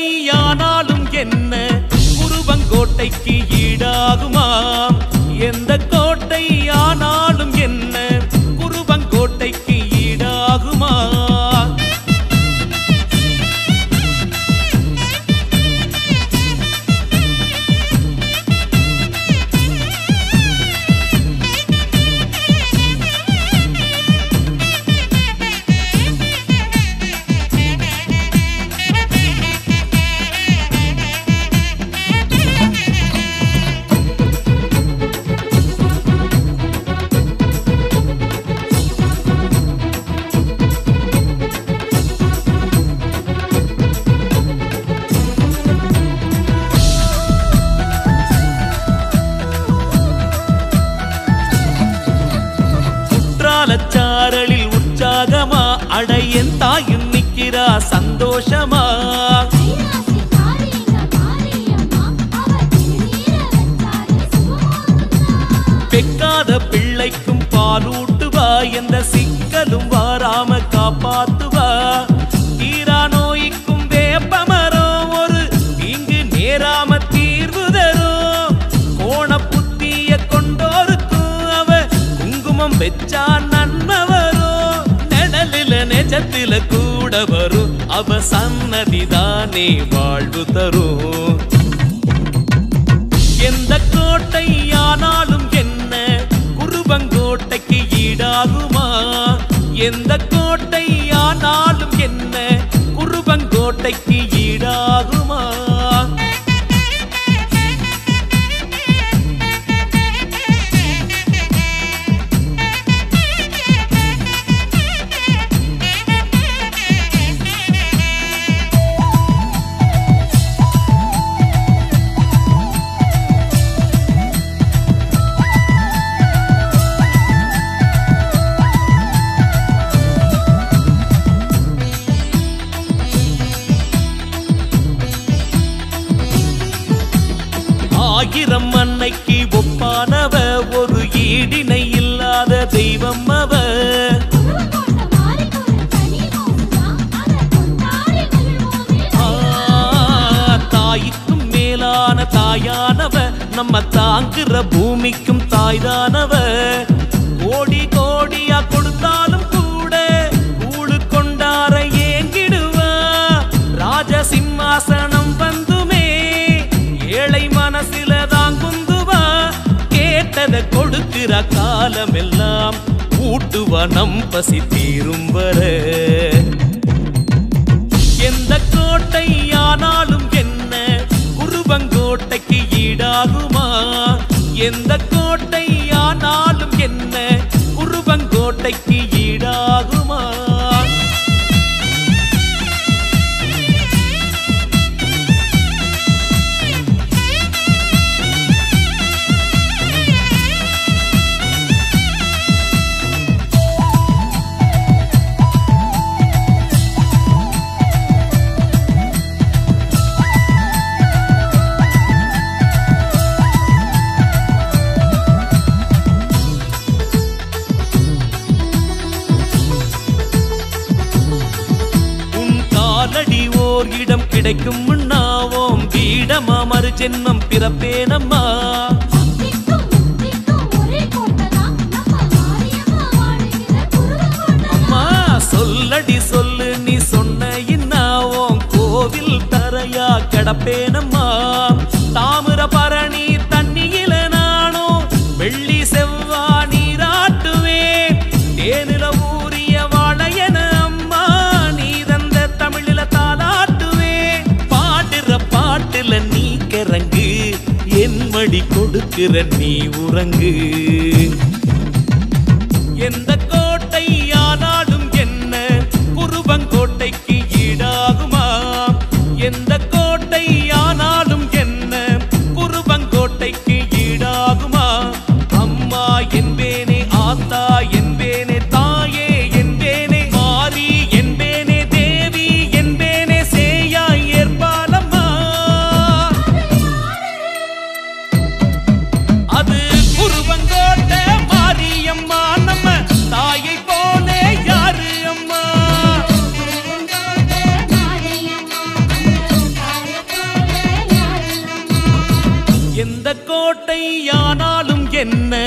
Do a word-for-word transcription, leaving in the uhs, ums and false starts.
யானாலும் என்ன குருவங்கோட்டைக்கு ஈடாகுமா எந்த கோட்டை யானாலும் என்ன குருவங்கோட்டைக்கு ஈடாகுமா சாரலில் உற்சாகமா அடையன் தாயும் நிக்கிறா சந்தோஷமா பெக்காத பிள்ளைக்கும் பாலூட்டுவா எந்த சிக்கலும் வாராம காப்பாத்துவா தீரா நோய்க்கும் வேப்பமரம் ஒரு இங்கு நேராம தீர்வு தரும் கோண புத்திய கொண்டோருக்கும் அவ குங்குமம் வெச்சா நன்மை வரும் நிழலில நெஜத்தில கூட வரும் அவ சன்னதிதானே வாழ்வு தரும் எந்த கோட்டை ஆனாலும் என்ன குருவங்கோட்டைக்கு ஈடாகுமா எந்த கோட்டை ஆனாலும் என்ன குருவங்கோட்டைக்கு ஈடாகுமா ஆயிரம் அன்னைக்கு ஒப்பானவ ஒரு ஈடினை இல்லாத தெய்வம் அவ தாய்க்கும் மேலான தாயானவ நம்ம தாங்குற பூமிக்கும் தாய்தானவ கோடி கோடியா கொடுத்தாலும் கூட கூடு கொண்டார ஏங்கிடுவா ராஜசிம்மாசனம் வந்துமே ஏழை மனசில தான் குந்துவா கேட்டத கொடுக்கிற காலம் எல்லாம் ஊட்டுவா நம் பசி தீரும் வர எந்த கோட்டை ஆனாலும் என்ன குருவங்கோட்டைக்கு ஈடாகுமா எந்த கோட்டை ஆனாலும் என்ன குருவங்கோட்டைக்கு ஈடாகுமா ஓர் இடம் கிடைக்கும் முன்னாவோம் வீடமா மறு ஜென்மம் பிறப்பேனம்மா அம்மா சொல்லடி சொல்லு நீ சொன்ன இன்னாவோம் கோவில் தரையா கிடப்பேனம்மா தாமிர பரணி தண்ணியில நானும் வெள்ளி செவ்வா நீராட்டுவேன் தேனில ஊரிய வாழையன அம்மா நீ தந்த தமிழில தாலாட்டுவேன் பாடுற பாட்டுல நீ கிறங்கு என் மடி கொடுக்கிற நீ உறங்கு எந்த கோட்டை ஆனாலும் என்ன குருவங்கோட்டைக்கு ஈடாகுமா எந்த கோட்டை ஆனாலும் என்ன குருவங்கோட்டைக்கு ஈடாகுமா அம்மா என்பேனே ஆத்தா என்பேனே தாயே என்பேனே மாரி என்பேனே தேவி என்பேனே சேயாய் ஏற்பாலம்மா அது குருவங்கோட்டை என்ன